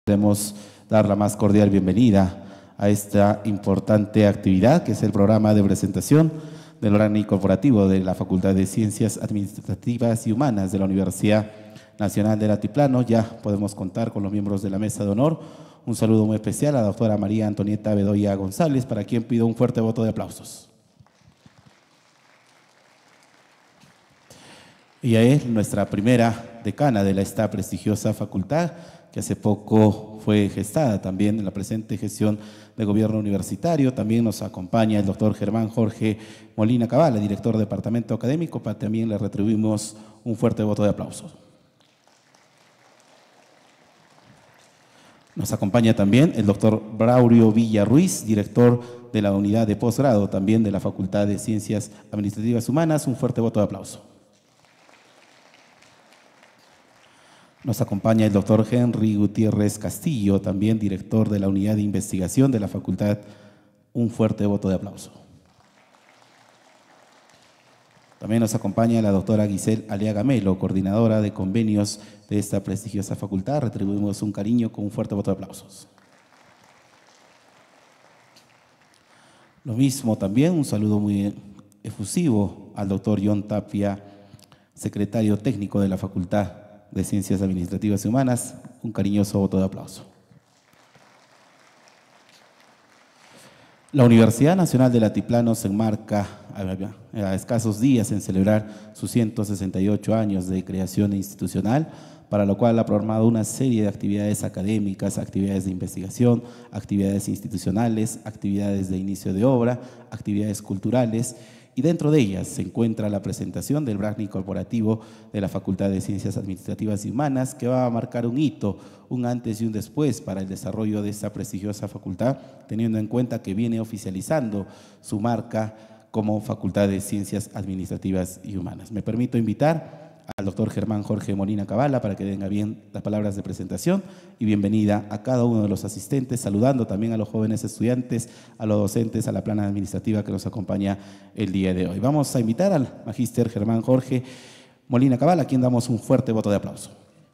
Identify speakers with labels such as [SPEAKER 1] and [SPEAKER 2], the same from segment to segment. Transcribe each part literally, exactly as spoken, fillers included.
[SPEAKER 1] Queremos dar la más cordial bienvenida a esta importante actividad que es el programa de presentación del órgano corporativo de la Facultad de Ciencias Administrativas y Humanas de la Universidad Nacional del Altiplano. Ya podemos contar con los miembros de la mesa de honor. Un saludo muy especial a la doctora María Antonieta Bedoya González, para quien pido un fuerte voto de aplausos. Ella es nuestra primera decana de esta prestigiosa facultad, que hace poco fue gestada también en la presente gestión de gobierno universitario. También nos acompaña el doctor Germán Jorge Molina Cabala, director del departamento académico, para también le retribuimos un fuerte voto de aplausos. Nos acompaña también el doctor Braulio Villa Ruiz, director de la unidad de posgrado también de la Facultad de Ciencias Administrativas y Humanas. Un fuerte voto de aplauso. Nos acompaña el doctor Henry Gutiérrez Castillo, también director de la unidad de investigación de la facultad. Un fuerte voto de aplauso. También nos acompaña la doctora Giselle Aliaga Melo, coordinadora de convenios de esta prestigiosa facultad. Retribuimos un cariño con un fuerte voto de aplausos. Lo mismo también, un saludo muy efusivo al doctor John Tapia, secretario técnico de la Facultad de Ciencias Administrativas y Humanas. Un cariñoso voto de aplauso. La Universidad Nacional del Altiplano se enmarca a escasos días en celebrar sus ciento sesenta y ocho años de creación institucional, para lo cual ha programado una serie de actividades académicas, actividades de investigación, actividades institucionales, actividades de inicio de obra, actividades culturales, y dentro de ellas se encuentra la presentación del branding corporativo de la Facultad de Ciencias Administrativas y Humanas, que va a marcar un hito, un antes y un después para el desarrollo de esta prestigiosa facultad, teniendo en cuenta que viene oficializando su marca como Facultad de Ciencias Administrativas y Humanas. Me permito invitar al doctor Germán Jorge Molina Cabala para que tenga bien las palabras de presentación, y bienvenida a cada uno de los asistentes, saludando también a los jóvenes estudiantes, a los docentes, a la plana administrativa que nos acompaña el día de hoy. Vamos a invitar al magíster Germán Jorge Molina Cabala, a quien damos un fuerte voto de aplauso.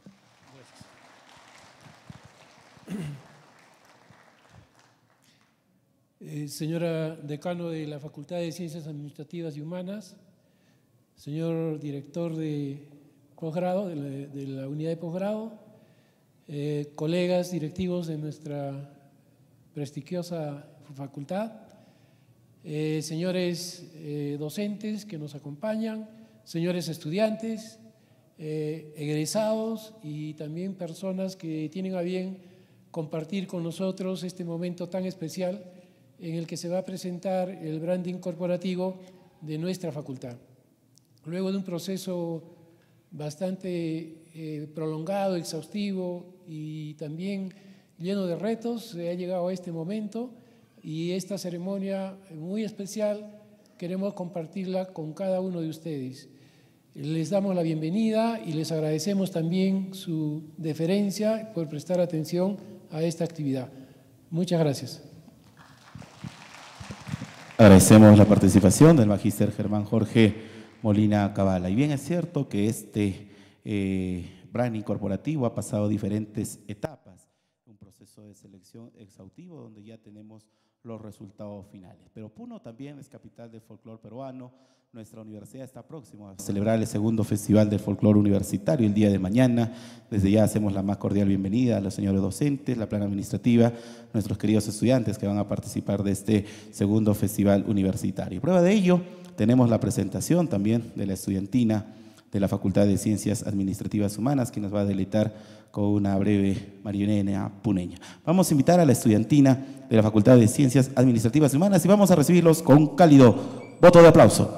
[SPEAKER 2] Eh, señora decano de la Facultad de Ciencias Administrativas y Humanas, señor director de posgrado, de la, de la unidad de posgrado, eh, colegas directivos de nuestra prestigiosa facultad, eh, señores eh, docentes que nos acompañan, señores estudiantes, eh, egresados y también personas que tienen a bien compartir con nosotros este momento tan especial en el que se va a presentar el branding corporativo de nuestra facultad. Luego de un proceso bastante eh, prolongado, exhaustivo y también lleno de retos, se ha llegado a este momento, y esta ceremonia muy especial queremos compartirla con cada uno de ustedes. Les damos la bienvenida y les agradecemos también su deferencia por prestar atención a esta actividad. Muchas gracias.
[SPEAKER 1] Agradecemos la participación del magíster Germán Jorge Molina Cabala. Y bien es cierto que este eh, branding corporativo ha pasado diferentes etapas, un proceso de selección exhaustivo donde ya tenemos los resultados finales. Pero Puno también es capital del folclore peruano. Nuestra universidad está próxima a celebrar el segundo Festival del Folclore Universitario el día de mañana. Desde ya hacemos la más cordial bienvenida a los señores docentes, la plana administrativa, nuestros queridos estudiantes que van a participar de este segundo Festival Universitario. Prueba de ello, tenemos la presentación también de la estudiantina de la Facultad de Ciencias Administrativas Humanas, que nos va a deleitar con una breve marioneta puneña. Vamos a invitar a la estudiantina de la Facultad de Ciencias Administrativas Humanas y vamos a recibirlos con un cálido voto de aplauso.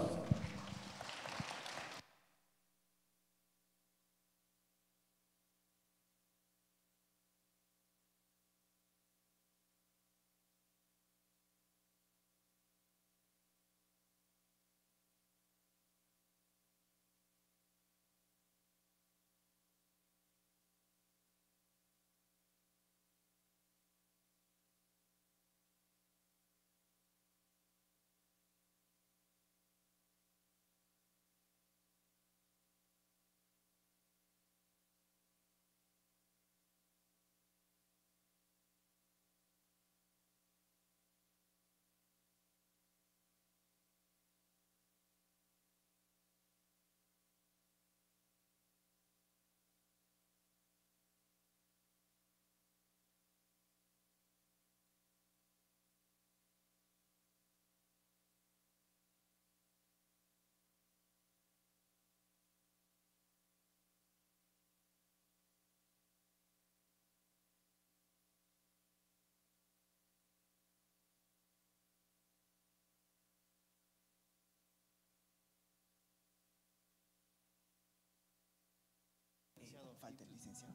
[SPEAKER 3] falta el licenciado.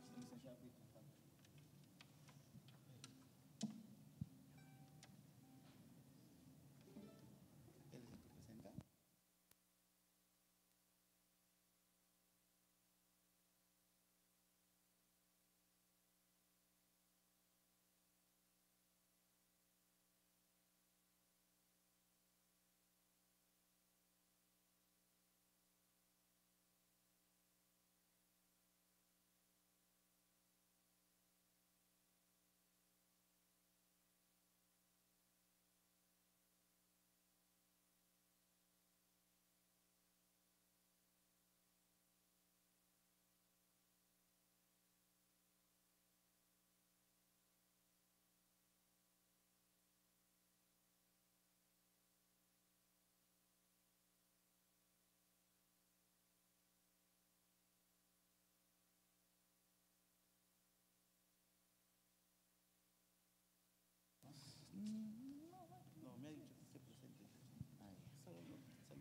[SPEAKER 1] No, me ha dicho que se presente. Saludo.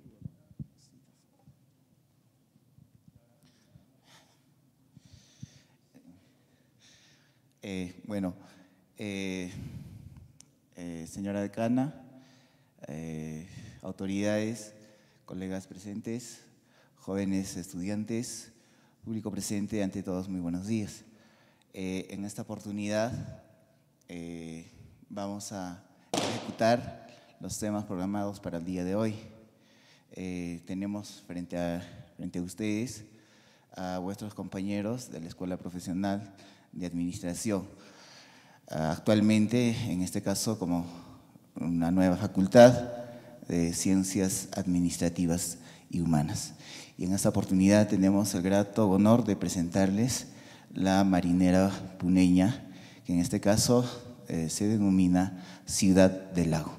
[SPEAKER 3] Eh, bueno, eh, eh, señora decana, eh, autoridades, colegas presentes, jóvenes estudiantes, público presente, ante todos muy buenos días. Eh, en esta oportunidad eh, vamos a ejecutar los temas programados para el día de hoy. Eh, tenemos frente a, frente a ustedes a vuestros compañeros de la Escuela Profesional de Administración. Actualmente, en este caso, como una nueva facultad de Ciencias Administrativas y Humanas. Y en esta oportunidad tenemos el grato honor de presentarles la marinera puneña, que en este caso eh, se denomina Ciudad del Lago.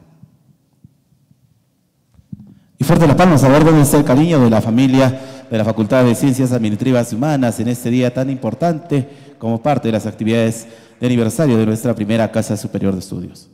[SPEAKER 1] Y fuerte las palmas a ver dónde está el cariño de la familia de la Facultad de Ciencias Administrativas y Humanas en este día tan importante como parte de las actividades de aniversario de nuestra primera Casa Superior de Estudios.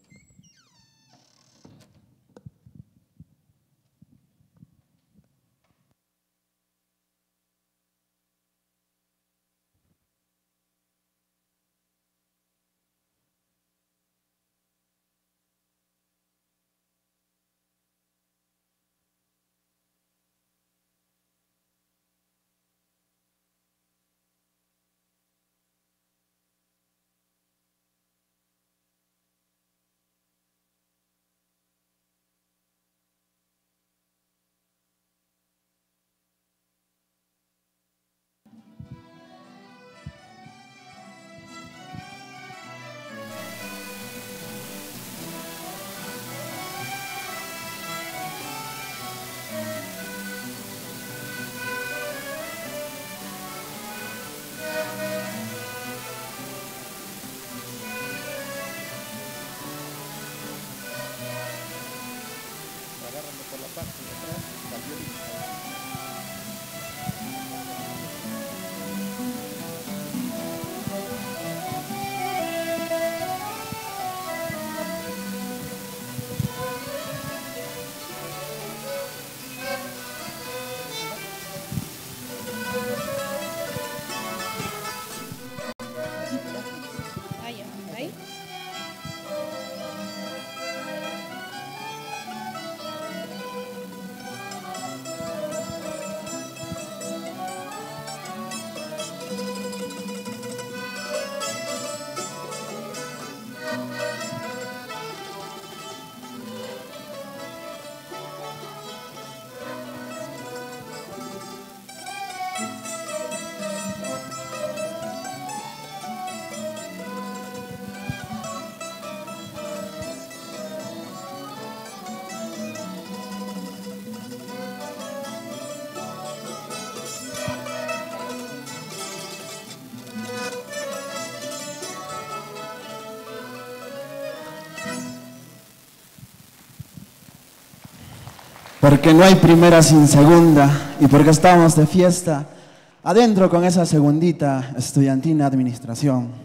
[SPEAKER 4] Porque no hay primera sin segunda y porque estamos de fiesta, adentro con esa segundita estudiantina administración.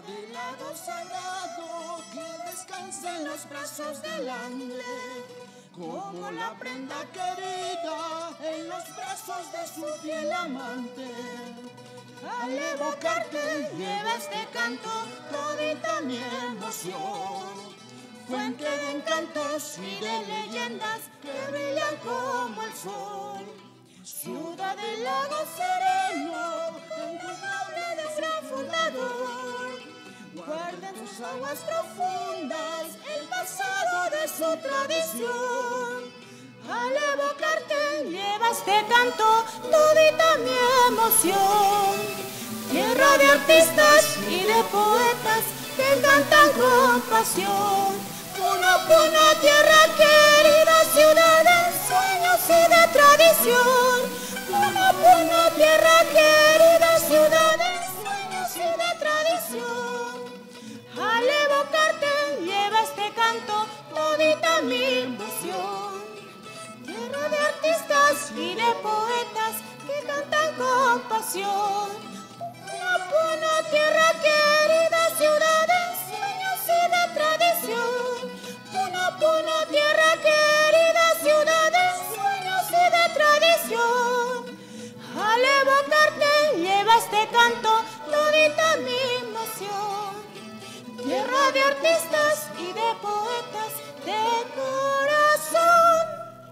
[SPEAKER 5] del lago sagrado que descansa en los brazos del ángel, como la prenda querida en los brazos de su fiel amante. Al evocarte lleva este canto todita mi emoción, fuente de encantos y de leyendas que brillan como el sol. Ciudad del lago sereno, en tus nobles gran fundador, guarda en sus aguas profundas el pasado de su tradición. Al evocarte lleva este canto todita mi emoción. Tierra de artistas y de poetas que cantan con pasión. Puno, Puno, tierra querida, ciudad de sueños y de tradición. Puno, Puno, tierra querida, ciudad de sueños y de tradición. Al evocarte lleva este canto todita mi emoción. Tierra de artistas y de poetas que cantan con pasión. Puno, Puno, tierra querida, ciudad de sueños y de tradición. Puno, Puno, tierra querida, ciudad de sueños y de tradición. Al evocarte lleva este canto todita mi emoción. Tierra de artistas y de poetas de corazón.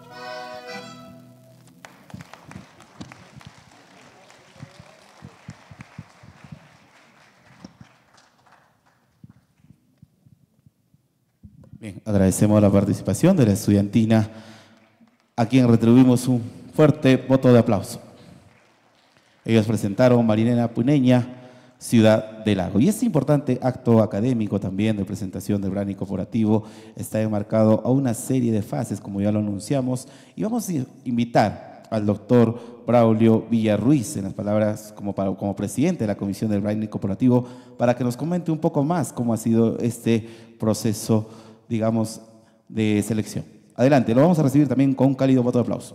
[SPEAKER 1] Bien, agradecemos la participación de la estudiantina, a quien retribuimos un fuerte voto de aplauso. Ellos presentaron Marinela Puneña, Ciudad del Lago. Y este importante acto académico también de presentación del branding corporativo está enmarcado a una serie de fases, como ya lo anunciamos, y vamos a invitar al doctor Braulio Villarruiz, en las palabras como, para, como presidente de la Comisión del Branding Corporativo, para que nos comente un poco más cómo ha sido este proceso, digamos, de selección. Adelante, lo vamos a recibir también con un cálido voto de aplauso.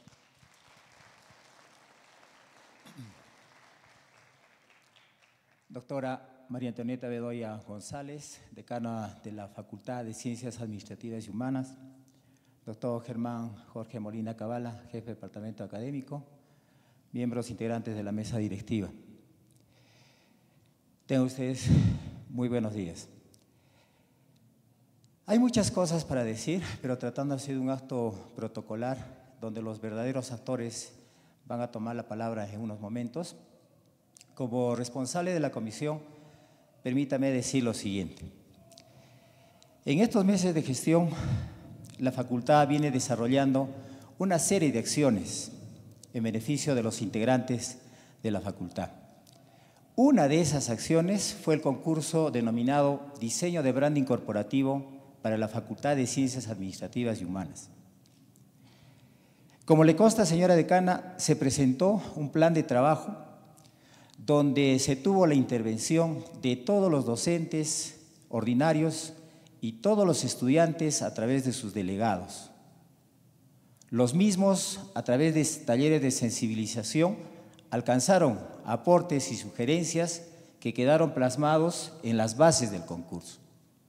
[SPEAKER 6] Doctora María Antonieta Bedoya González, decana de la Facultad de Ciencias Administrativas y Humanas. Doctor Germán Jorge Molina Cabala, jefe de departamento académico. Miembros integrantes de la mesa directiva. Tengan ustedes muy buenos días. Hay muchas cosas para decir, pero tratando de hacer un acto protocolar donde los verdaderos actores van a tomar la palabra en unos momentos. Como responsable de la comisión, permítame decir lo siguiente. En estos meses de gestión, la facultad viene desarrollando una serie de acciones en beneficio de los integrantes de la facultad. Una de esas acciones fue el concurso denominado Diseño de Branding Corporativo para la Facultad de Ciencias Administrativas y Humanas. Como le consta, señora decana, se presentó un plan de trabajo donde se tuvo la intervención de todos los docentes ordinarios y todos los estudiantes a través de sus delegados. Los mismos, a través de talleres de sensibilización, alcanzaron aportes y sugerencias que quedaron plasmados en las bases del concurso.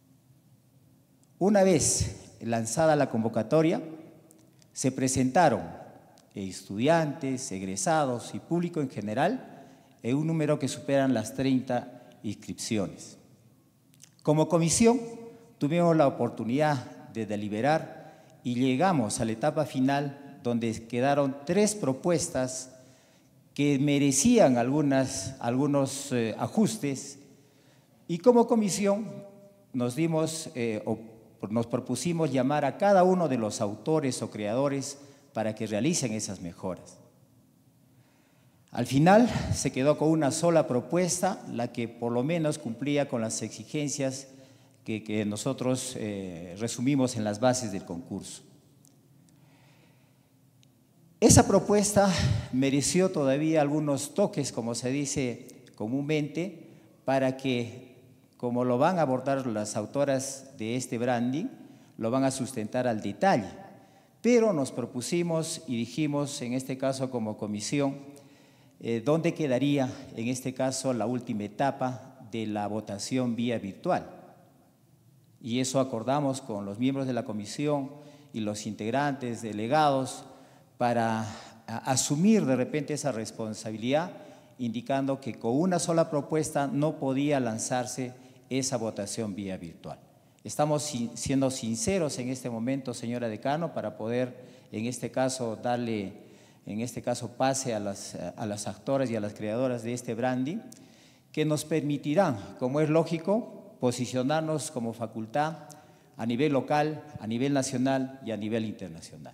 [SPEAKER 6] Una vez lanzada la convocatoria, se presentaron estudiantes, egresados y público en general en un número que superan las treinta inscripciones. Como comisión, tuvimos la oportunidad de deliberar y llegamos a la etapa final donde quedaron tres propuestas que merecían algunas, algunos eh, ajustes, y como comisión nos dimos, eh, o, nos propusimos llamar a cada uno de los autores o creadores para que realicen esas mejoras. Al final se quedó con una sola propuesta, la que por lo menos cumplía con las exigencias que, que nosotros eh, resumimos en las bases del concurso. Esa propuesta mereció todavía algunos toques, como se dice comúnmente, para que, como lo van a abordar las autoras de este branding, lo van a sustentar al detalle. Pero nos propusimos y dijimos, en este caso como comisión, Eh, ¿dónde quedaría, en este caso, la última etapa de la votación vía virtual. Y eso acordamos con los miembros de la comisión y los integrantes, delegados, para asumir de repente esa responsabilidad, indicando que con una sola propuesta no podía lanzarse esa votación vía virtual. Estamos siendo sinceros en este momento, señora decano, para poder, en este caso, darle, en este caso, pase a las, a las actoras y a las creadoras de este branding, que nos permitirán, como es lógico, posicionarnos como facultad a nivel local, a nivel nacional y a nivel internacional.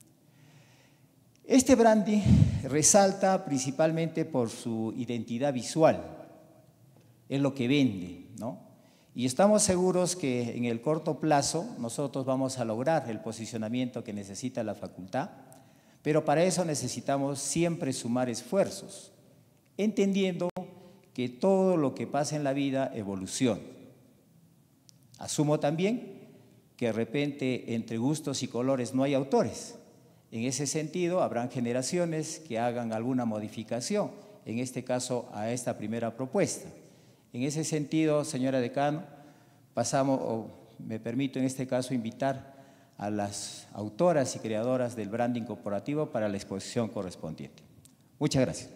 [SPEAKER 6] Este branding resalta principalmente por su identidad visual, es lo que vende, ¿no? Y estamos seguros que en el corto plazo nosotros vamos a lograr el posicionamiento que necesita la facultad, pero para eso necesitamos siempre sumar esfuerzos, entendiendo que todo lo que pasa en la vida evoluciona. Asumo también que de repente entre gustos y colores no hay autores. En ese sentido, habrán generaciones que hagan alguna modificación, en este caso a esta primera propuesta. En ese sentido, señora decano, pasamos, o me permito en este caso invitar a las autoras y creadoras del branding corporativo para la exposición correspondiente. Muchas gracias.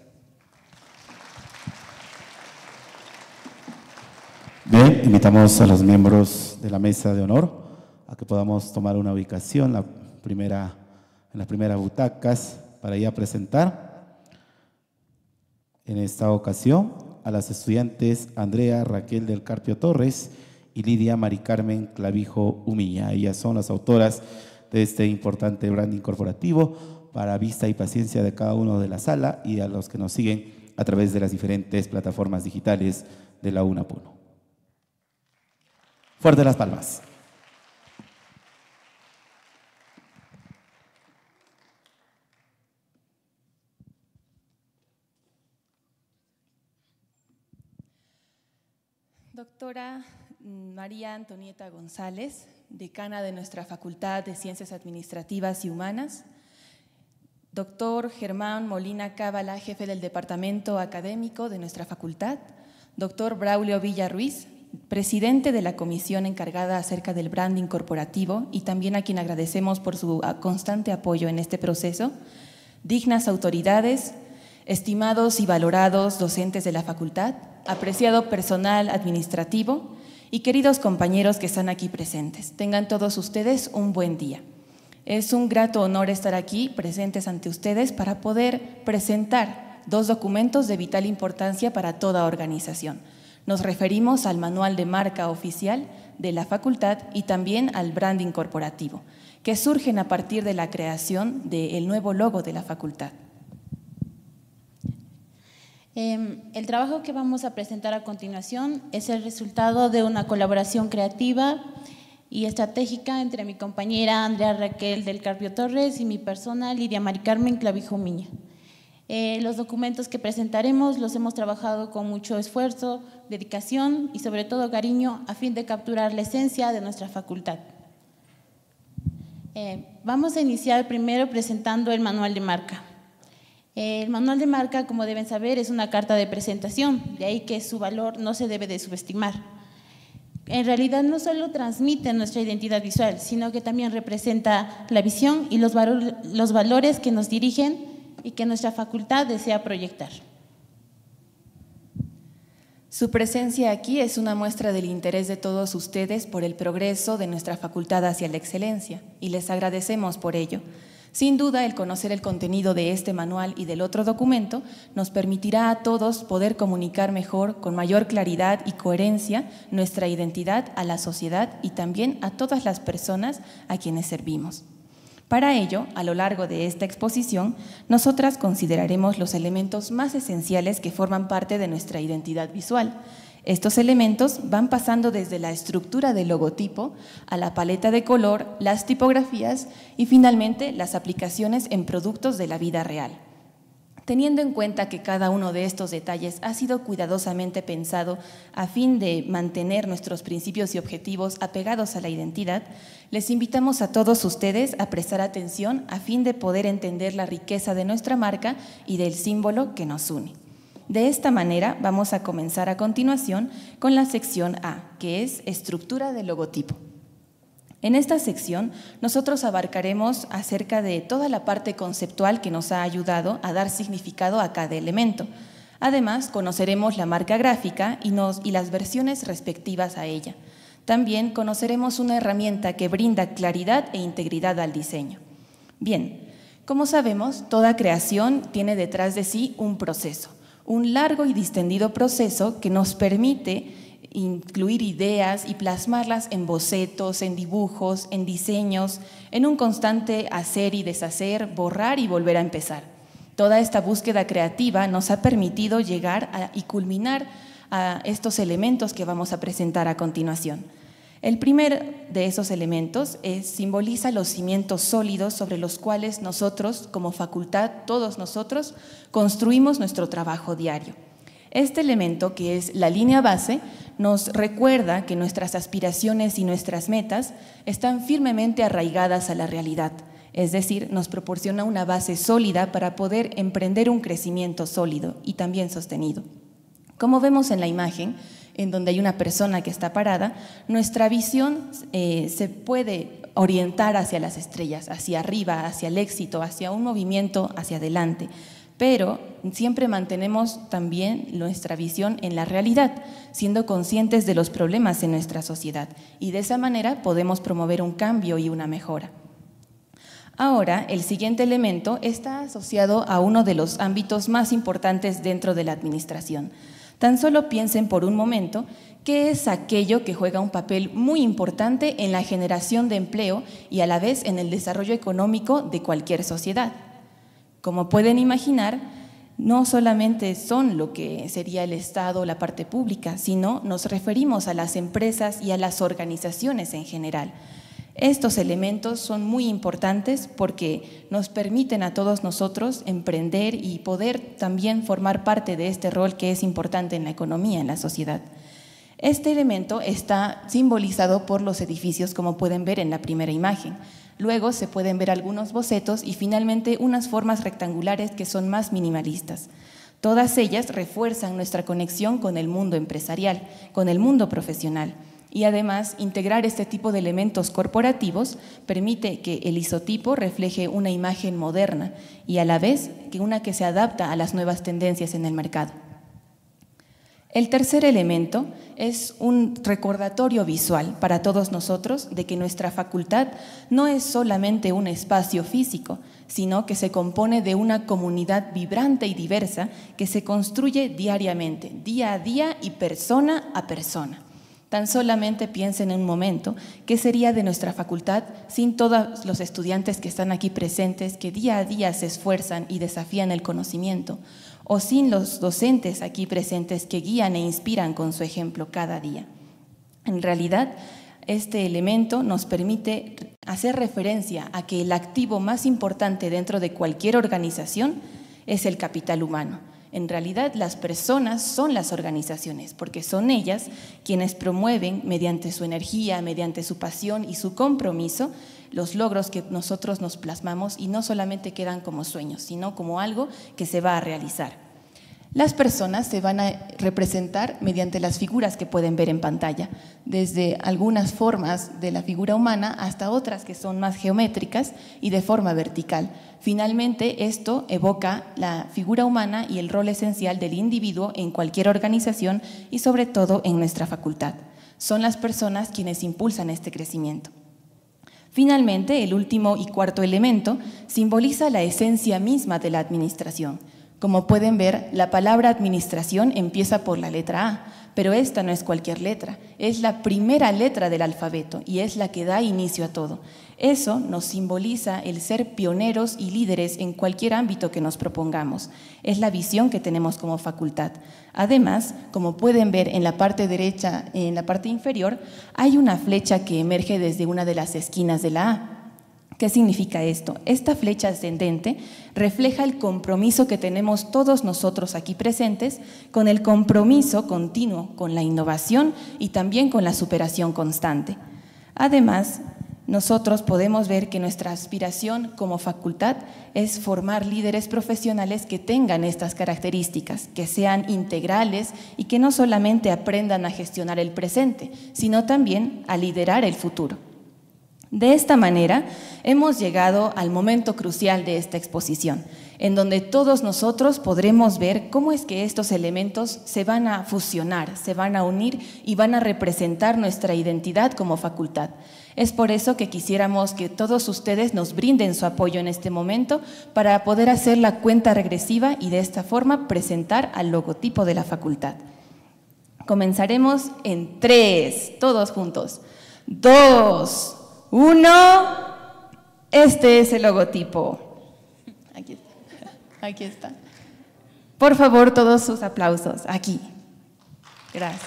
[SPEAKER 1] Bien, invitamos a los miembros de la mesa de honor a que podamos tomar una ubicación, la primera, en las primeras butacas, para ya presentar en esta ocasión a las estudiantes Andrea Raquel del Carpio Torres y Lidia Mari Carmen Clavijo Umiña. Ellas son las autoras de este importante branding corporativo para vista y paciencia de cada uno de la sala y a los que nos siguen a través de las diferentes plataformas digitales de la UNAPUNO. Fuerte las palmas.
[SPEAKER 7] Doctora María Antonieta González, decana de nuestra Facultad de Ciencias Administrativas y Humanas. Doctor Germán Molina Cábala, jefe del Departamento Académico de nuestra facultad. Doctor Braulio Villa Ruiz, presidente de la comisión encargada acerca del branding corporativo y también a quien agradecemos por su constante apoyo en este proceso. Dignas autoridades, estimados y valorados docentes de la facultad, apreciado personal administrativo y queridos compañeros que están aquí presentes. Tengan todos ustedes un buen día. Es un grato honor estar aquí presentes ante ustedes para poder presentar dos documentos de vital importancia para toda organización. Nos referimos al Manual de Marca Oficial de la Facultad y también al branding corporativo, que surgen a partir de la creación del nuevo logo de la Facultad.
[SPEAKER 8] Eh, el trabajo que vamos a presentar a continuación es el resultado de una colaboración creativa y estratégica entre mi compañera Andrea Raquel del Carpio Torres y mi persona Lidia Mari Carmen Clavijo Miña. Eh, los documentos que presentaremos los hemos trabajado con mucho esfuerzo, dedicación y sobre todo cariño a fin de capturar la esencia de nuestra facultad. Eh, vamos a iniciar primero presentando el manual de marca. El manual de marca, como deben saber, es una carta de presentación, de ahí que su valor no se debe de subestimar. En realidad no solo transmite nuestra identidad visual, sino que también representa la visión y los, valor, los valores que nos dirigen y que nuestra facultad desea proyectar.
[SPEAKER 7] Su presencia aquí es una muestra del interés de todos ustedes por el progreso de nuestra facultad hacia la excelencia y les agradecemos por ello. Sin duda, el conocer el contenido de este manual y del otro documento nos permitirá a todos poder comunicar mejor, con mayor claridad y coherencia, nuestra identidad a la sociedad y también a todas las personas a quienes servimos. Para ello, a lo largo de esta exposición, nosotras consideraremos los elementos más esenciales que forman parte de nuestra identidad visual. Estos elementos van pasando desde la estructura del logotipo a la paleta de color, las tipografías y finalmente las aplicaciones en productos de la vida real. Teniendo en cuenta que cada uno de estos detalles ha sido cuidadosamente pensado a fin de mantener nuestros principios y objetivos apegados a la identidad, les invitamos a todos ustedes a prestar atención a fin de poder entender la riqueza de nuestra marca y del símbolo que nos une. De esta manera vamos a comenzar a continuación con la sección A, que es estructura del logotipo. En esta sección nosotros abarcaremos acerca de toda la parte conceptual que nos ha ayudado a dar significado a cada elemento. Además, conoceremos la marca gráfica y, nos, y las versiones respectivas a ella. También conoceremos una herramienta que brinda claridad e integridad al diseño. Bien, como sabemos, toda creación tiene detrás de sí un proceso, un largo y distendido proceso que nos permite incluir ideas y plasmarlas en bocetos, en dibujos, en diseños, en un constante hacer y deshacer, borrar y volver a empezar. Toda esta búsqueda creativa nos ha permitido llegar a, y culminar a estos elementos que vamos a presentar a continuación. El primer de esos elementos es, simboliza los cimientos sólidos sobre los cuales nosotros, como facultad, todos nosotros, construimos nuestro trabajo diario. Este elemento, que es la línea base, nos recuerda que nuestras aspiraciones y nuestras metas están firmemente arraigadas a la realidad, es decir, nos proporciona una base sólida para poder emprender un crecimiento sólido y también sostenido. Como vemos en la imagen, en donde hay una persona que está parada, nuestra visión eh, se puede orientar hacia las estrellas, hacia arriba, hacia el éxito, hacia un movimiento hacia adelante, pero siempre mantenemos también nuestra visión en la realidad, siendo conscientes de los problemas en nuestra sociedad, y de esa manera podemos promover un cambio y una mejora. Ahora, el siguiente elemento está asociado a uno de los ámbitos más importantes dentro de la administración. Tan solo piensen por un momento qué es aquello que juega un papel muy importante en la generación de empleo y a la vez en el desarrollo económico de cualquier sociedad. Como pueden imaginar, no solamente son lo que sería el Estado o la parte pública, sino nos referimos a las empresas y a las organizaciones en general. Estos elementos son muy importantes porque nos permiten a todos nosotros emprender y poder también formar parte de este rol que es importante en la economía, en la sociedad. Este elemento está simbolizado por los edificios, como pueden ver en la primera imagen. Luego se pueden ver algunos bocetos y finalmente unas formas rectangulares que son más minimalistas. Todas ellas refuerzan nuestra conexión con el mundo empresarial, con el mundo profesional. Y además, integrar este tipo de elementos corporativos permite que el isotipo refleje una imagen moderna y a la vez que una que se adapta a las nuevas tendencias en el mercado. El tercer elemento es un recordatorio visual para todos nosotros de que nuestra facultad no es solamente un espacio físico, sino que se compone de una comunidad vibrante y diversa que se construye diariamente, día a día y persona a persona. Tan solamente piensen en un momento qué sería de nuestra facultad sin todos los estudiantes que están aquí presentes, que día a día se esfuerzan y desafían el conocimiento, o sin los docentes aquí presentes que guían e inspiran con su ejemplo cada día. En realidad, este elemento nos permite hacer referencia a que el activo más importante dentro de cualquier organización es el capital humano. En realidad, las personas son las organizaciones, porque son ellas quienes promueven mediante su energía, mediante su pasión y su compromiso, los logros que nosotros nos plasmamos y no solamente quedan como sueños, sino como algo que se va a realizar. Las personas se van a representar mediante las figuras que pueden ver en pantalla, desde algunas formas de la figura humana hasta otras que son más geométricas y de forma vertical. Finalmente, esto evoca la figura humana y el rol esencial del individuo en cualquier organización y sobre todo en nuestra facultad. Son las personas quienes impulsan este crecimiento. Finalmente, el último y cuarto elemento simboliza la esencia misma de la administración. Como pueden ver, la palabra administración empieza por la letra A, pero esta no es cualquier letra, es la primera letra del alfabeto y es la que da inicio a todo. Eso nos simboliza el ser pioneros y líderes en cualquier ámbito que nos propongamos. Es la visión que tenemos como facultad. Además, como pueden ver en la parte derecha, en la parte inferior, hay una flecha que emerge desde una de las esquinas de la A. ¿Qué significa esto? Esta flecha ascendente refleja el compromiso que tenemos todos nosotros aquí presentes con el compromiso continuo, con la innovación y también con la superación constante. Además, nosotros podemos ver que nuestra aspiración como facultad es formar líderes profesionales que tengan estas características, que sean integrales y que no solamente aprendan a gestionar el presente, sino también a liderar el futuro. De esta manera, hemos llegado al momento crucial de esta exposición, en donde todos nosotros podremos ver cómo es que estos elementos se van a fusionar, se van a unir y van a representar nuestra identidad como facultad. Es por eso que quisiéramos que todos ustedes nos brinden su apoyo en este momento para poder hacer la cuenta regresiva y de esta forma presentar al logotipo de la facultad. Comenzaremos en tres, todos juntos. Dos, uno, este es el logotipo. Aquí está, aquí está. Por favor, todos sus aplausos, aquí. Gracias.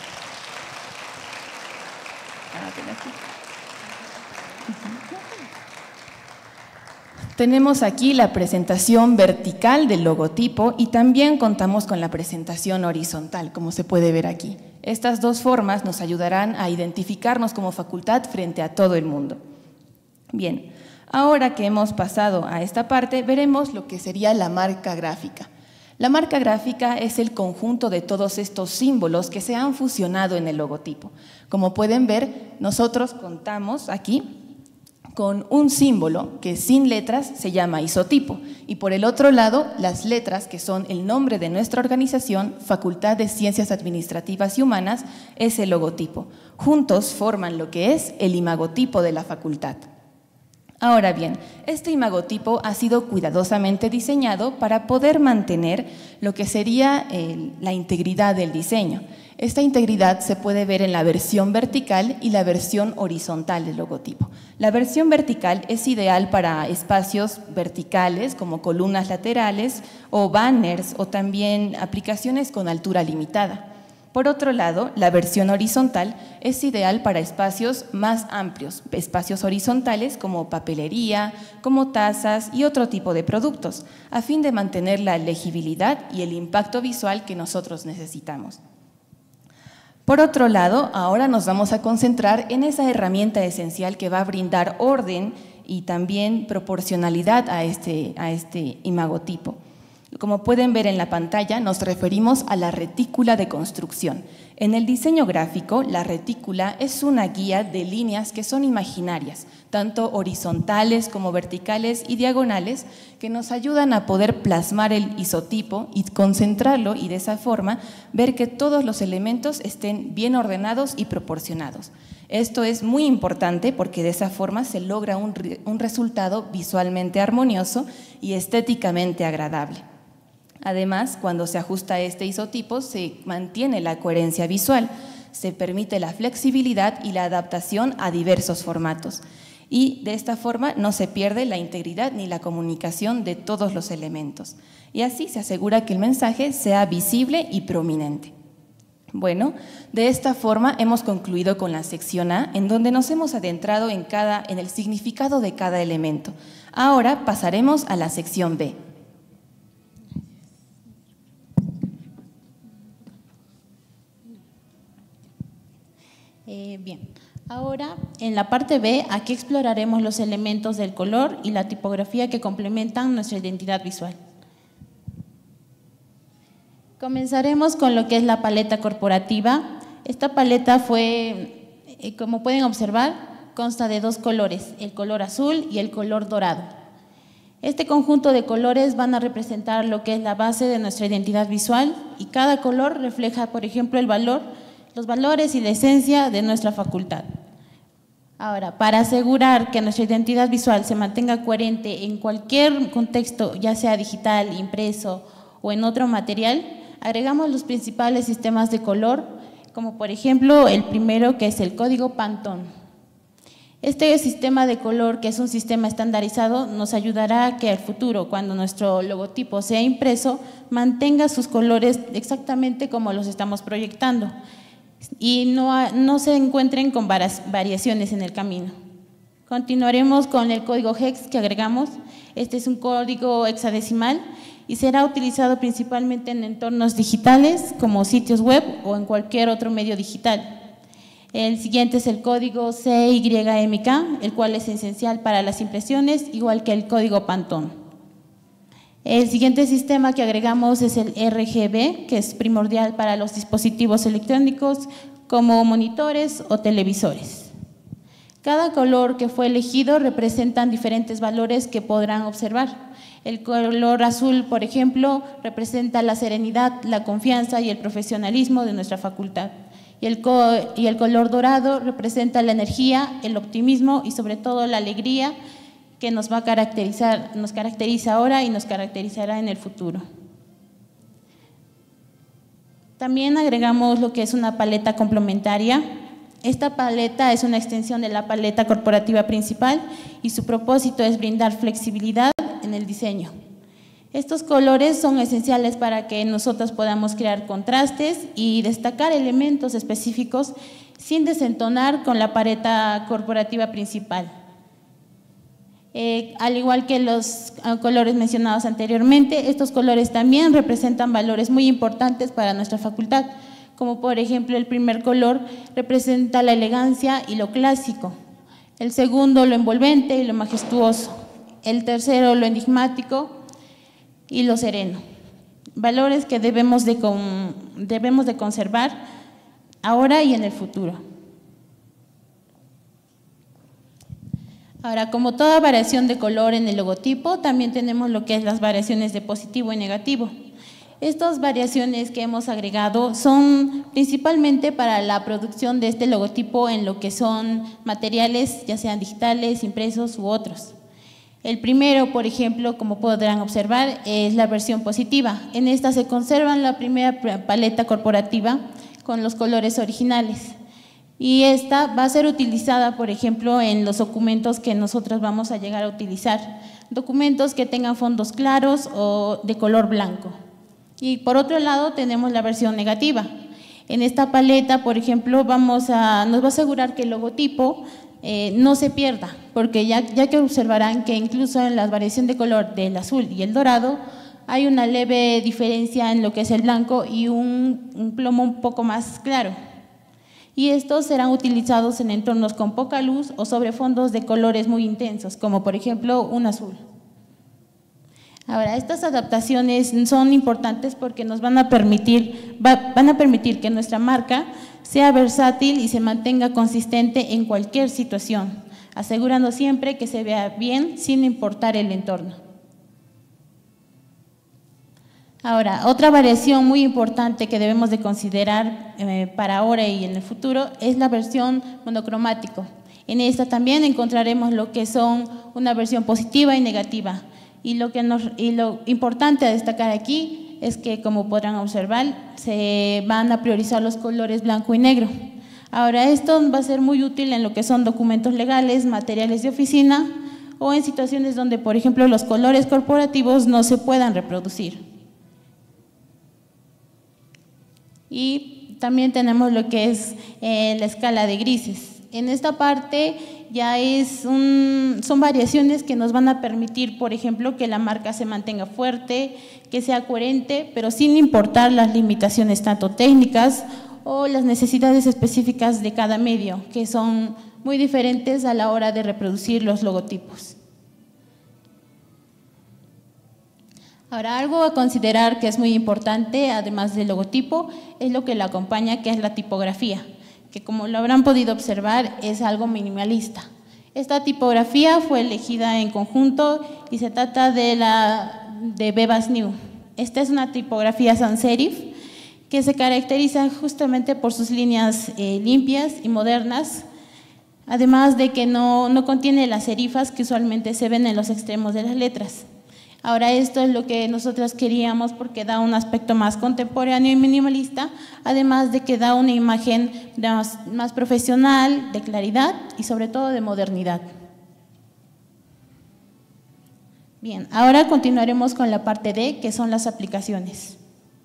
[SPEAKER 7] Tenemos aquí la presentación vertical del logotipo y también contamos con la presentación horizontal, como se puede ver aquí. Estas dos formas nos ayudarán a identificarnos como facultad frente a todo el mundo. Bien, ahora que hemos pasado a esta parte, veremos lo que sería la marca gráfica. La marca gráfica es el conjunto de todos estos símbolos que se han fusionado en el logotipo. Como pueden ver, nosotros contamos aquí con un símbolo que sin letras se llama isotipo y por el otro lado las letras que son el nombre de nuestra organización, Facultad de Ciencias Administrativas y Humanas, es el logotipo. Juntos forman lo que es el imagotipo de la facultad. Ahora bien, este imagotipo ha sido cuidadosamente diseñado para poder mantener lo que sería eh, la integridad del diseño. Esta integridad se puede ver en la versión vertical y la versión horizontal del logotipo. La versión vertical es ideal para espacios verticales como columnas laterales o banners o también aplicaciones con altura limitada. Por otro lado, la versión horizontal es ideal para espacios más amplios, espacios horizontales como papelería, como tazas y otro tipo de productos, a fin de mantener la legibilidad y el impacto visual que nosotros necesitamos. Por otro lado, ahora nos vamos a concentrar en esa herramienta esencial que va a brindar orden y también proporcionalidad a este, a este imagotipo. Como pueden ver en la pantalla, nos referimos a la retícula de construcción. En el diseño gráfico, la retícula es una guía de líneas que son imaginarias, tanto horizontales como verticales y diagonales, que nos ayudan a poder plasmar el isotipo y concentrarlo y de esa forma ver que todos los elementos estén bien ordenados y proporcionados. Esto es muy importante porque de esa forma se logra un, un resultado visualmente armonioso y estéticamente agradable. Además, cuando se ajusta este isotipo, se mantiene la coherencia visual, se permite la flexibilidad y la adaptación a diversos formatos. Y de esta forma no se pierde la integridad ni la comunicación de todos los elementos. Y así se asegura que el mensaje sea visible y prominente. Bueno, de esta forma hemos concluido con la sección A, en donde nos hemos adentrado en, cada, en el significado de cada elemento. Ahora pasaremos a la sección B.
[SPEAKER 8] Eh, bien, ahora en la parte B, aquí exploraremos los elementos del color y la tipografía que complementan nuestra identidad visual. Comenzaremos con lo que es la paleta corporativa. Esta paleta fue, eh, como pueden observar, consta de dos colores, el color azul y el color dorado. Este conjunto de colores van a representar lo que es la base de nuestra identidad visual y cada color refleja, por ejemplo, el valor los valores y la esencia de nuestra facultad. Ahora, para asegurar que nuestra identidad visual se mantenga coherente en cualquier contexto, ya sea digital, impreso o en otro material, agregamos los principales sistemas de color, como por ejemplo el primero, que es el código Pantone. Este sistema de color, que es un sistema estandarizado, nos ayudará a que al futuro, cuando nuestro logotipo sea impreso, mantenga sus colores exactamente como los estamos proyectando y no, no se encuentren con variaciones en el camino. Continuaremos con el código hex que agregamos. Este es un código hexadecimal y será utilizado principalmente en entornos digitales como sitios web o en cualquier otro medio digital. El siguiente es el código C Y M K, el cual es esencial para las impresiones, igual que el código Pantone. El siguiente sistema que agregamos es el R G B, que es primordial para los dispositivos electrónicos como monitores o televisores. Cada color que fue elegido representan diferentes valores que podrán observar. El color azul, por ejemplo, representa la serenidad, la confianza y el profesionalismo de nuestra facultad. Y el, co y el color dorado representa la energía, el optimismo y sobre todo la alegría que nos va a caracterizar, nos caracteriza ahora y nos caracterizará en el futuro. También agregamos lo que es una paleta complementaria. Esta paleta es una extensión de la paleta corporativa principal y su propósito es brindar flexibilidad en el diseño. Estos colores son esenciales para que nosotros podamos crear contrastes y destacar elementos específicos sin desentonar con la paleta corporativa principal. Eh, al igual que los uh, colores mencionados anteriormente, estos colores también representan valores muy importantes para nuestra facultad, como por ejemplo el primer color representa la elegancia y lo clásico, el segundo lo envolvente y lo majestuoso, el tercero lo enigmático y lo sereno, valores que debemos de, con, debemos de conservar ahora y en el futuro. Ahora, como toda variación de color en el logotipo, también tenemos lo que es las variaciones de positivo y negativo. Estas variaciones que hemos agregado son principalmente para la producción de este logotipo en lo que son materiales, ya sean digitales, impresos u otros. El primero, por ejemplo, como podrán observar, es la versión positiva. En esta se conserva la primera paleta corporativa con los colores originales. Y esta va a ser utilizada, por ejemplo, en los documentos que nosotros vamos a llegar a utilizar. Documentos que tengan fondos claros o de color blanco. Y por otro lado tenemos la versión negativa. En esta paleta, por ejemplo, vamos a, nos va a asegurar que el logotipo eh, no se pierda, porque ya, ya que observarán que incluso en la variación de color del azul y el dorado hay una leve diferencia en lo que es el blanco y un, un plomo un poco más claro. Y estos serán utilizados en entornos con poca luz o sobre fondos de colores muy intensos, como por ejemplo un azul. Ahora, estas adaptaciones son importantes porque nos van a permitir, va, van a permitir que nuestra marca sea versátil y se mantenga consistente en cualquier situación, asegurando siempre que se vea bien sin importar el entorno. Ahora, otra variación muy importante que debemos de considerar eh, para ahora y en el futuro es la versión monocromático. En esta también encontraremos lo que son una versión positiva y negativa. Y lo, que nos, y lo importante a destacar aquí es que, como podrán observar, se van a priorizar los colores blanco y negro. Ahora, esto va a ser muy útil en lo que son documentos legales, materiales de oficina o en situaciones donde, por ejemplo, los colores corporativos no se puedan reproducir. Y también tenemos lo que es eh, la escala de grises. En esta parte ya es un, son variaciones que nos van a permitir, por ejemplo, que la marca se mantenga fuerte, que sea coherente, pero sin importar las limitaciones tanto técnicas o las necesidades específicas de cada medio, que son muy diferentes a la hora de reproducir los logotipos. Ahora, algo a considerar que es muy importante, además del logotipo, es lo que lo acompaña, que es la tipografía, que como lo habrán podido observar es algo minimalista. Esta tipografía fue elegida en conjunto y se trata de la de Bebas New. Esta es una tipografía sans serif que se caracteriza justamente por sus líneas eh, limpias y modernas, además de que no, no contiene las serifas que usualmente se ven en los extremos de las letras. Ahora, esto es lo que nosotros queríamos porque da un aspecto más contemporáneo y minimalista, además de que da una imagen más, más profesional, de claridad y sobre todo de modernidad. Bien, ahora continuaremos con la parte D, que son las aplicaciones.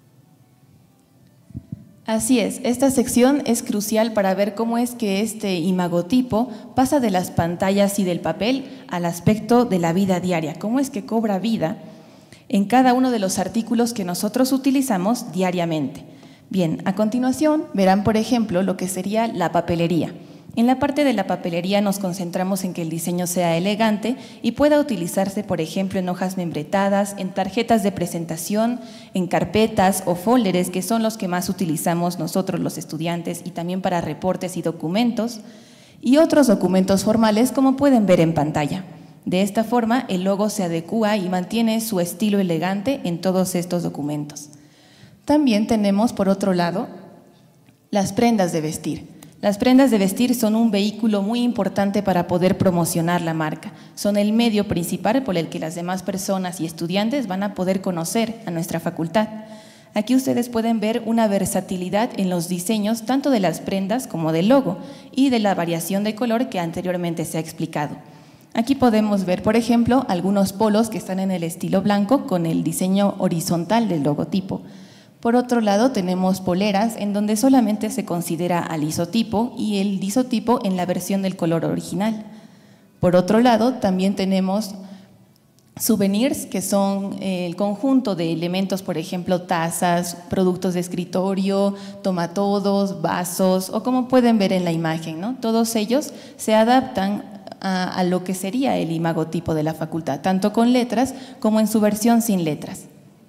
[SPEAKER 7] Así es, esta sección es crucial para ver cómo es que este imagotipo pasa de las pantallas y del papel al aspecto de la vida diaria, cómo es que cobra vida en cada uno de los artículos que nosotros utilizamos diariamente. Bien, a continuación verán, por ejemplo, lo que sería la papelería. En la parte de la papelería nos concentramos en que el diseño sea elegante y pueda utilizarse, por ejemplo, en hojas membretadas, en tarjetas de presentación, en carpetas o folders, que son los que más utilizamos nosotros los estudiantes, y también para reportes y documentos, y otros documentos formales, como pueden ver en pantalla. De esta forma, el logo se adecúa y mantiene su estilo elegante en todos estos documentos. También tenemos, por otro lado, las prendas de vestir. Las prendas de vestir son un vehículo muy importante para poder promocionar la marca. Son el medio principal por el que las demás personas y estudiantes van a poder conocer a nuestra facultad. Aquí ustedes pueden ver una versatilidad en los diseños tanto de las prendas como del logo y de la variación de color que anteriormente se ha explicado. Aquí podemos ver, por ejemplo, algunos polos que están en el estilo blanco con el diseño horizontal del logotipo. Por otro lado, tenemos poleras en donde solamente se considera al isotipo y el disotipo en la versión del color original. Por otro lado, también tenemos souvenirs, que son el conjunto de elementos, por ejemplo, tazas, productos de escritorio, tomatodos, vasos, o como pueden ver en la imagen, ¿no? Todos ellos se adaptan a, a lo que sería el imagotipo de la facultad, tanto con letras como en su versión sin letras.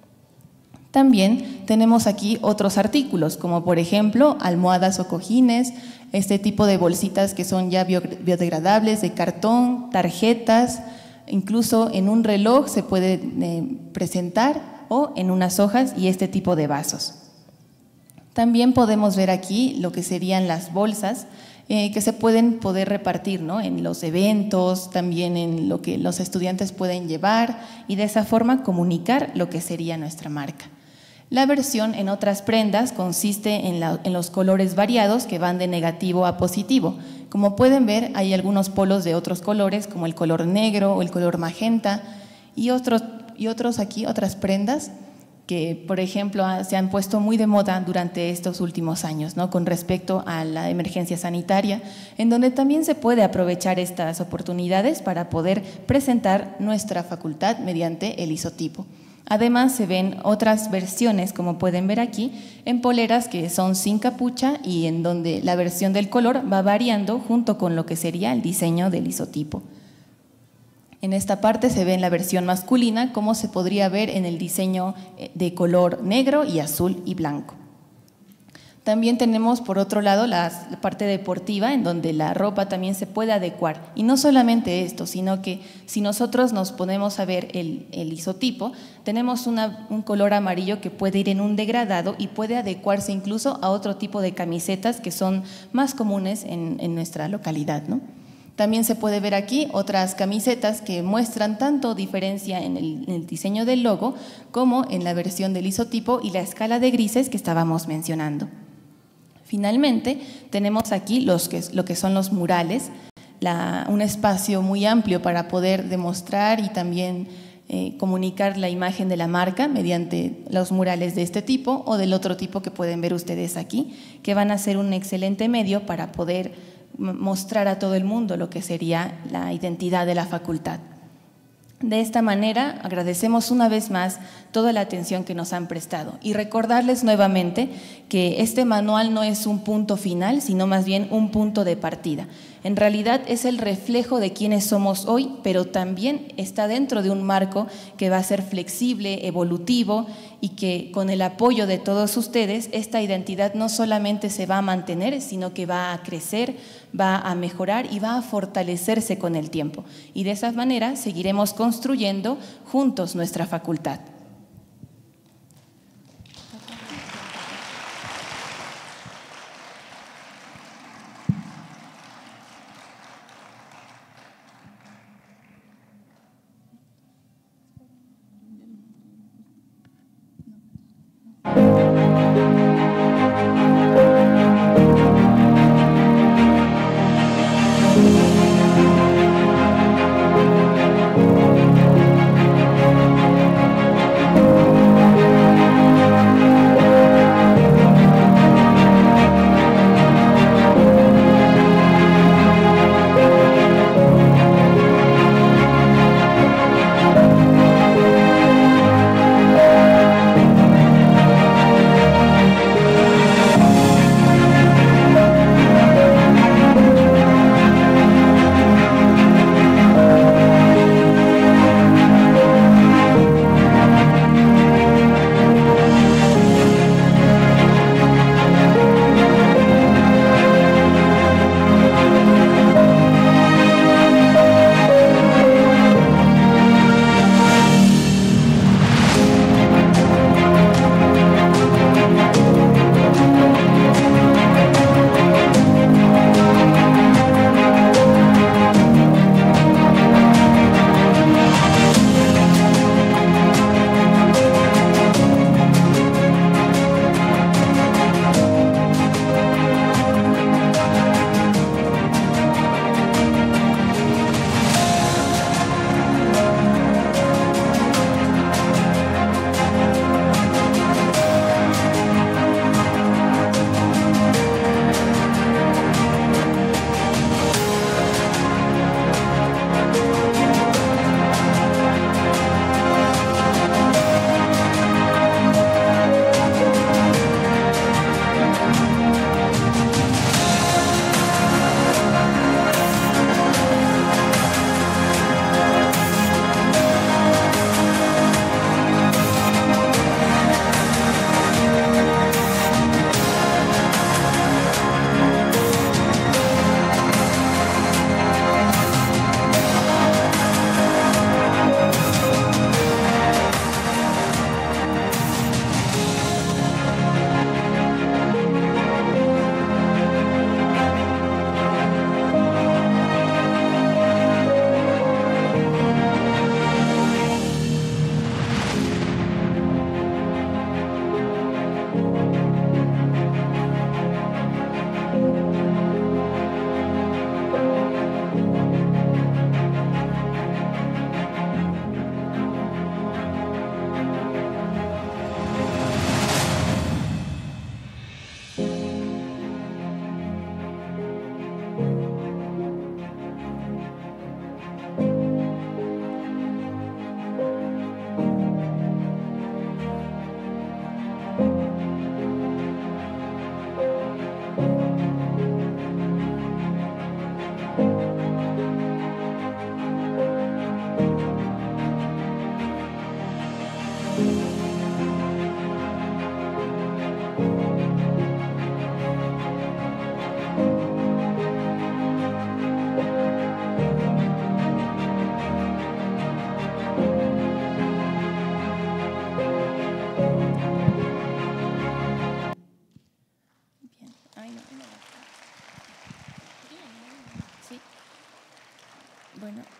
[SPEAKER 7] También tenemos aquí otros artículos, como por ejemplo almohadas o cojines, este tipo de bolsitas que son ya biodegradables, de cartón, tarjetas, incluso en un reloj se puede eh, presentar, o en unas hojas, y este tipo de vasos. También podemos ver aquí lo que serían las bolsas eh, que se pueden poder repartir, ¿no?, en los eventos, también en lo que los estudiantes pueden llevar, y de esa forma comunicar lo que sería nuestra marca. La versión en otras prendas consiste en, la, en los colores variados que van de negativo a positivo. Como pueden ver, hay algunos polos de otros colores, como el color negro o el color magenta, y otros, y otros aquí, otras prendas que, por ejemplo, se han puesto muy de moda durante estos últimos años, ¿no?, con respecto a la emergencia sanitaria, en donde también se puede aprovechar estas oportunidades para poder presentar nuestra facultad mediante el isotipo. Además, se ven otras versiones, como pueden ver aquí, en poleras que son sin capucha y en donde la versión del color va variando junto con lo que sería el diseño del isotipo. En esta parte se ve en la versión masculina como se podría ver en el diseño de color negro y azul y blanco. También tenemos, por otro lado, la parte deportiva, en donde la ropa también se puede adecuar. Y no solamente esto, sino que si nosotros nos ponemos a ver el, el isotipo, tenemos una, un color amarillo que puede ir en un degradado y puede adecuarse incluso a otro tipo de camisetas que son más comunes en, en nuestra localidad, ¿no? También se puede ver aquí otras camisetas que muestran tanto diferencia en el, en el diseño del logo como en la versión del isotipo y la escala de grises que estábamos mencionando. Finalmente, tenemos aquí los que, lo que son los murales, la, un espacio muy amplio para poder demostrar y también eh, comunicar la imagen de la marca mediante los murales de este tipo o del otro tipo que pueden ver ustedes aquí, que van a ser un excelente medio para poder mostrar a todo el mundo lo que sería la identidad de la facultad. De esta manera, agradecemos una vez más toda la atención que nos han prestado y recordarles nuevamente que este manual no es un punto final, sino más bien un punto de partida. En realidad es el reflejo de quiénes somos hoy, pero también está dentro de un marco que va a ser flexible, evolutivo, y que con el apoyo de todos ustedes, esta identidad no solamente se va a mantener, sino que va a crecer, va a mejorar y va a fortalecerse con el tiempo. Y de esa manera seguiremos construyendo juntos nuestra facultad.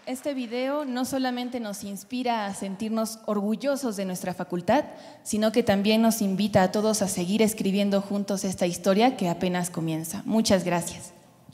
[SPEAKER 7] Este video no solamente nos inspira a sentirnos orgullosos de nuestra facultad, sino que también nos invita a todos a seguir escribiendo juntos esta historia que apenas comienza. Muchas gracias.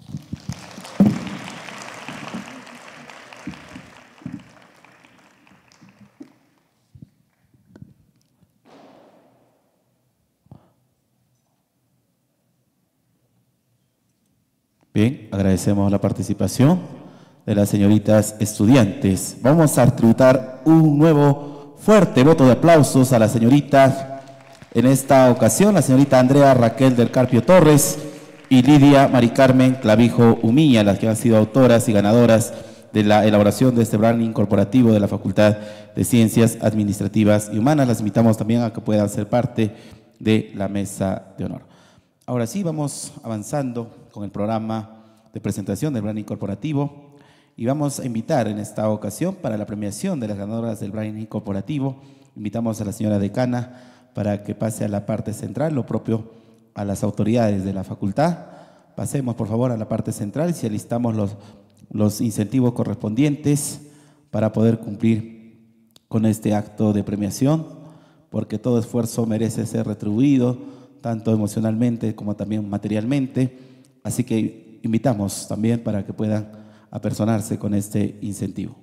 [SPEAKER 1] Bien, agradecemos la participación de las señoritas estudiantes. Vamos a tributar un nuevo fuerte voto de aplausos a las señoritas. En esta ocasión, la señorita Andrea Raquel del Carpio Torres y Lidia Mari Carmen Clavijo Umiña, las que han sido autoras y ganadoras de la elaboración de este branding corporativo de la Facultad de Ciencias Administrativas y Humanas. Las invitamos también a que puedan ser parte de la mesa de honor. Ahora sí, vamos avanzando con el programa de presentación del branding corporativo y vamos a invitar en esta ocasión para la premiación de las ganadoras del branding corporativo. Invitamos a la señora decana para que pase a la parte central, lo propio a las autoridades de la facultad. Pasemos por favor a la parte central si alistamos los, los incentivos correspondientes para poder cumplir con este acto de premiación, porque todo esfuerzo merece ser retribuido, tanto emocionalmente como también materialmente. Así que invitamos también para que puedan apersonarse con este incentivo.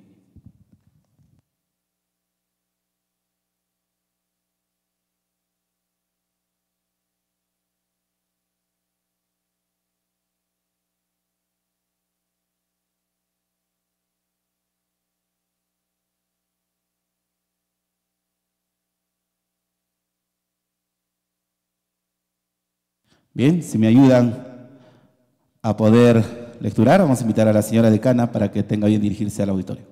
[SPEAKER 1] Bien, si me ayudan a poder lecturar, vamos a invitar a la señora decana para que tenga bien dirigirse al auditorio.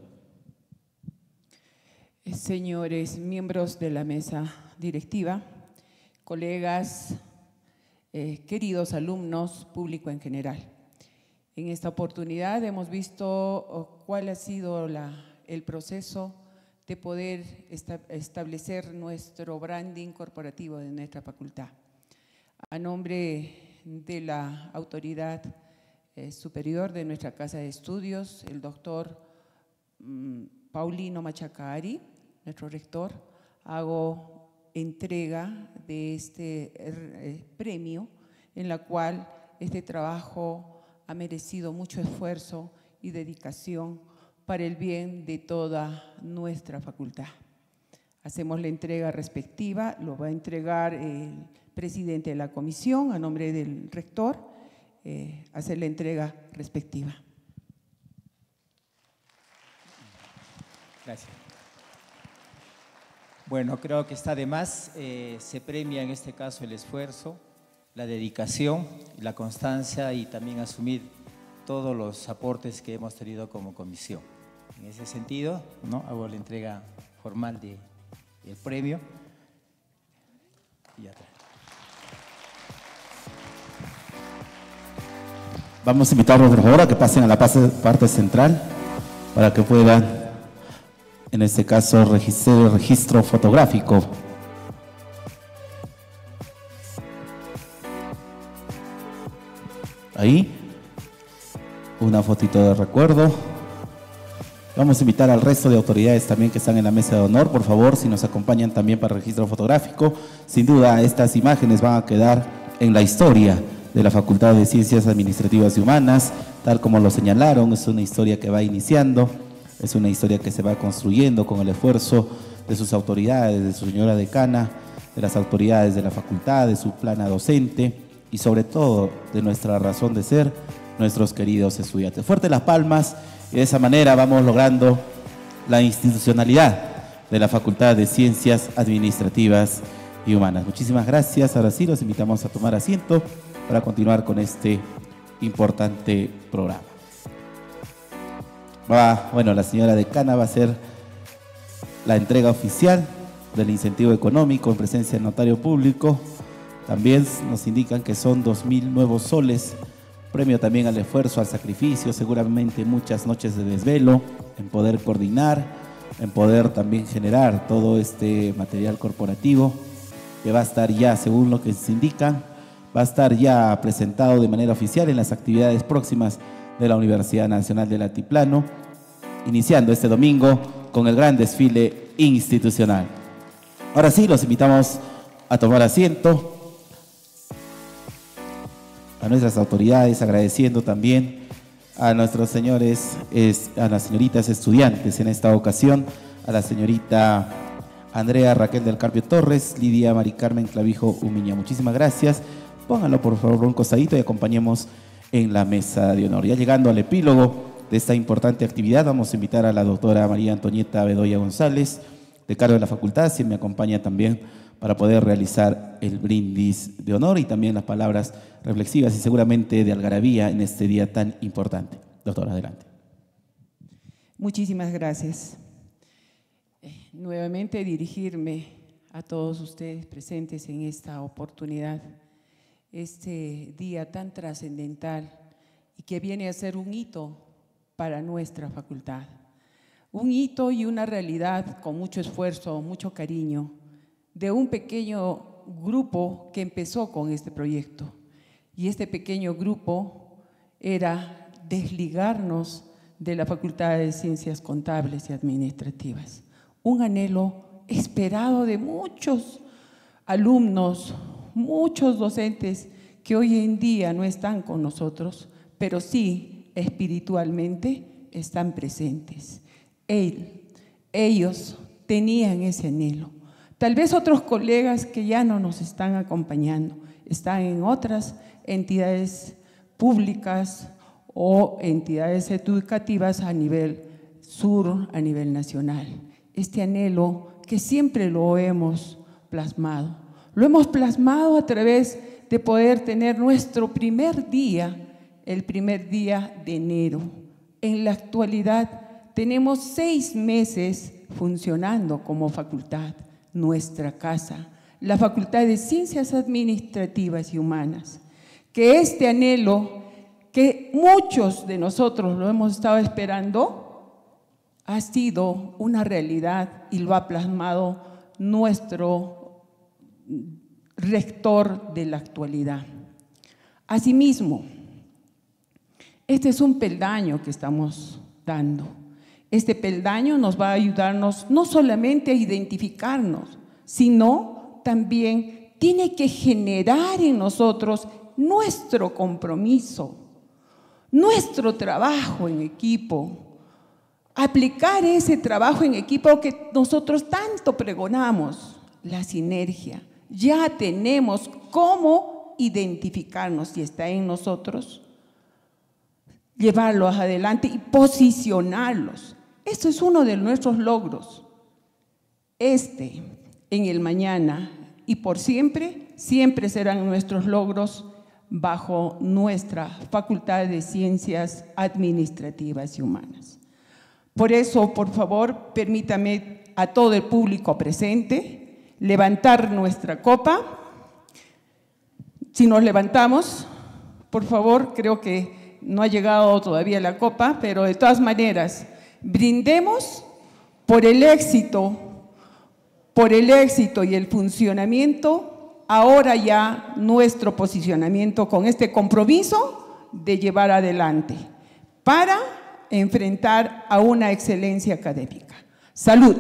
[SPEAKER 9] Señores miembros de la mesa directiva, colegas, eh, queridos alumnos, público en general. En esta oportunidad hemos visto cuál ha sido la, el proceso de poder esta, establecer nuestro branding corporativo de nuestra facultad. A nombre de la autoridad eh, superior de nuestra Casa de Estudios, el doctor mm, Paulino Machacari, nuestro rector, hago entrega de este eh, premio en la cual este trabajo ha merecido mucho esfuerzo y dedicación para el bien de toda nuestra facultad. Hacemos la entrega respectiva, lo va a entregar el presidente de la comisión a nombre del rector, eh, hacer la entrega respectiva.
[SPEAKER 6] Gracias. Bueno, creo que está de más. Eh, se premia en este caso el esfuerzo, la dedicación, la constancia y también asumir todos los aportes que hemos tenido como comisión. En ese sentido, ¿no?, hago la entrega formal de, del premio. Y atrás.
[SPEAKER 1] Vamos a invitarlos por favor a que pasen a la parte central para que puedan, en este caso, registrar el registro fotográfico. Ahí, una fotito de recuerdo. Vamos a invitar al resto de autoridades también que están en la mesa de honor, por favor, si nos acompañan también para el registro fotográfico. Sin duda, estas imágenes van a quedar en la historia de la Facultad de Ciencias Administrativas y Humanas, tal como lo señalaron. Es una historia que va iniciando, es una historia que se va construyendo con el esfuerzo de sus autoridades, de su señora decana, de las autoridades de la facultad, de su plana docente y sobre todo de nuestra razón de ser, nuestros queridos estudiantes. Fuerte las palmas y de esa manera vamos logrando la institucionalidad de la Facultad de Ciencias Administrativas y Humanas. Muchísimas gracias. Ahora sí, los invitamos a tomar asiento para continuar con este importante programa. Va, bueno, la señora decana va a hacer la entrega oficial del incentivo económico en presencia del notario público. También nos indican que son dos mil nuevos soles, premio también al esfuerzo, al sacrificio, seguramente muchas noches de desvelo en poder coordinar, en poder también generar todo este material corporativo que va a estar ya, según lo que se indican, va a estar ya presentado de manera oficial en las actividades próximas de la Universidad Nacional del Altiplano. iniciando este domingo con el gran desfile institucional. Ahora sí, los invitamos a tomar asiento. A nuestras autoridades, agradeciendo también a nuestros señores, a las señoritas estudiantes en esta ocasión, a la señorita Andrea Raquel del Carpio Torres, Lidia Mari Carmen Clavijo Umiña. Muchísimas gracias. Pónganlo por favor un costadito y acompañemos en la mesa de honor. Ya llegando al epílogo de esta importante actividad, vamos a invitar a la doctora María Antonieta Bedoya González, decano de la facultad, quien me acompaña también para poder realizar el brindis de honor y también las palabras reflexivas y seguramente de algarabía en este día tan importante. Doctora, adelante.
[SPEAKER 9] Muchísimas gracias. Eh, nuevamente dirigirme a todos ustedes presentes en esta oportunidad, este día tan trascendental y que viene a ser un hito para nuestra facultad. Un hito y una realidad con mucho esfuerzo, mucho cariño, de un pequeño grupo que empezó con este proyecto. Y este pequeño grupo era desligarnos de la Facultad de Ciencias Contables y Administrativas. Un anhelo esperado de muchos alumnos, muchos docentes que hoy en día no están con nosotros, pero sí espiritualmente están presentes. Él, ellos tenían ese anhelo. Tal vez otros colegas que ya no nos están acompañando, están en otras entidades públicas o entidades educativas a nivel sur, a nivel nacional. Este anhelo que siempre lo hemos plasmado. Lo hemos plasmado a través de poder tener nuestro primer día, el primer día de enero. En la actualidad tenemos seis meses funcionando como facultad. Nuestra casa, la Facultad de Ciencias Administrativas y Humanas, que este anhelo que muchos de nosotros lo hemos estado esperando ha sido una realidad y lo ha plasmado nuestro rector de la actualidad. Asimismo, este es un peldaño que estamos dando. Este peldaño nos va a ayudarnos no solamente a identificarnos, sino también tiene que generar en nosotros nuestro compromiso, nuestro trabajo en equipo, aplicar ese trabajo en equipo que nosotros tanto pregonamos, la sinergia. Ya tenemos cómo identificarnos y está en nosotros, llevarlos adelante y posicionarlos. Esto es uno de nuestros logros. Este, en el mañana y por siempre, siempre serán nuestros logros bajo nuestra Facultad de Ciencias Administrativas y Humanas. Por eso, por favor, permítame a todo el público presente levantar nuestra copa. Si nos levantamos, por favor, creo que no ha llegado todavía la copa, pero de todas maneras, brindemos por el éxito, por el éxito y el funcionamiento, ahora ya nuestro posicionamiento con este compromiso de llevar adelante para enfrentar a una excelencia académica. ¡Salud!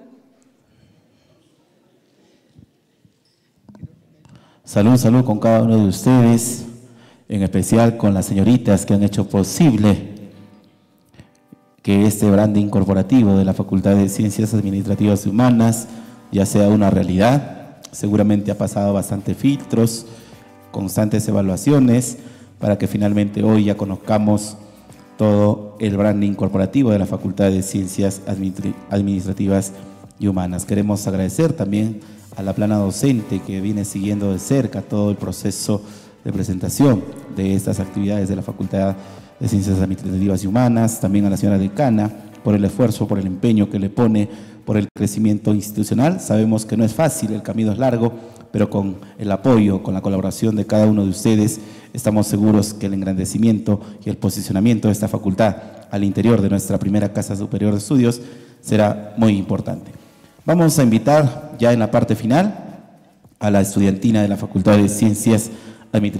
[SPEAKER 1] Salud, salud con cada uno de ustedes, en especial con las señoritas que han hecho posible que este branding corporativo de la Facultad de Ciencias Administrativas y Humanas ya sea una realidad. Seguramente ha pasado bastantes filtros, constantes evaluaciones, para que finalmente hoy ya conozcamos todo el branding corporativo de la Facultad de Ciencias Administrativas y Humanas. Queremos agradecer también a la plana docente que viene siguiendo de cerca todo el proceso de presentación de estas actividades de la Facultad de Ciencias Administrativas y Humanas, también a la señora decana por el esfuerzo, por el empeño que le pone, por el crecimiento institucional. Sabemos que no es fácil, el camino es largo, pero con el apoyo, con la colaboración de cada uno de ustedes, estamos seguros que el engrandecimiento y el posicionamiento de esta facultad al interior de nuestra primera Casa Superior de Estudios será muy importante. Vamos a invitar ya en la parte final a la estudiantina de la Facultad de Ciencias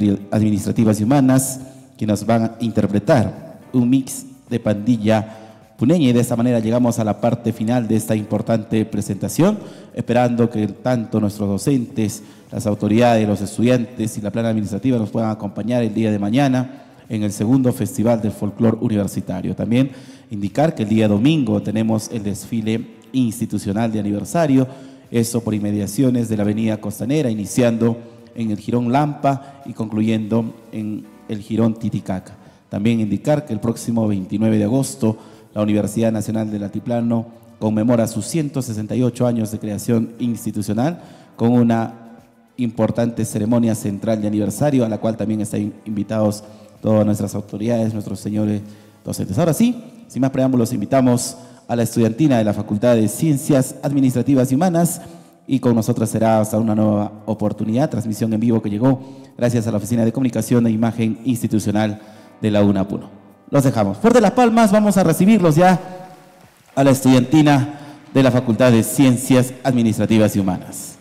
[SPEAKER 1] Administrativas y Humanas, que nos van a interpretar un mix de pandilla puneña, y de esta manera llegamos a la parte final de esta importante presentación, esperando que tanto nuestros docentes, las autoridades, los estudiantes y la plana administrativa nos puedan acompañar el día de mañana en el segundo Festival del Folclor Universitario. También indicar que el día domingo tenemos el desfile institucional de aniversario, eso por inmediaciones de la Avenida Costanera, iniciando en el Jirón Lampa y concluyendo en el Jirón Titicaca. También indicar que el próximo veintinueve de agosto la Universidad Nacional del Altiplano conmemora sus ciento sesenta y ocho años de creación institucional con una importante ceremonia central de aniversario, a la cual también están invitados todas nuestras autoridades, nuestros señores docentes. Ahora sí, sin más preámbulos, invitamos a la estudiantina de la Facultad de Ciencias Administrativas y Humanas, y con nosotros será hasta una nueva oportunidad, transmisión en vivo que llegó gracias a la Oficina de Comunicación e Imagen Institucional de la UNAPUNO. Los dejamos. Fuerte las palmas, vamos a recibirlos ya a la estudiantina de la Facultad de Ciencias Administrativas y Humanas.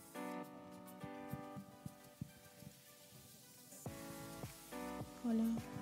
[SPEAKER 8] Hola.